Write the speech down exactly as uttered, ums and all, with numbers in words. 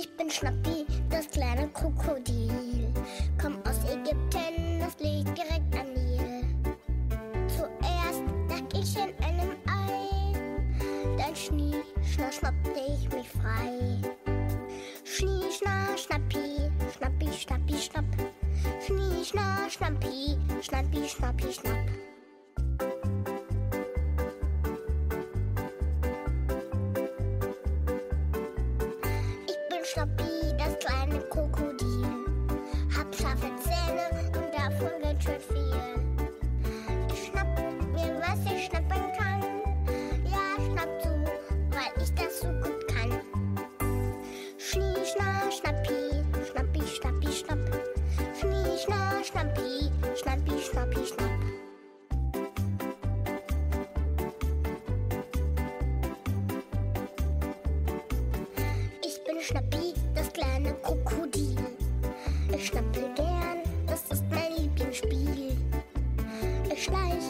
Ich bin Schnappi, das kleine Krokodil. Komm aus Ägypten, das liegt direkt am Nil. Zuerst lag ich in einem Ei, dann schnie, schna, schnappte ich mich frei. Schnie, schna, schnappi, schnappi, schnappi, schnapp. Schnie, schna, schnappi, schnappi, schnappi, schnapp. Schnappi, das kleine Krokodil. Hab scharfe Zähne und davon ganz schön viel. Ich schnapp mir, was ich schnappen kann. Ja, schnapp zu, weil ich das so gut kann. Schnie, schna, schnappi, schnappi, schnappi, schnapp. Schnie, schna, schnappi, schnappi, schnappi, schnapp. Schnappi, das kleine Krokodil. Ich schnappe gern, das ist mein Lieblingsspiel. Ich schleich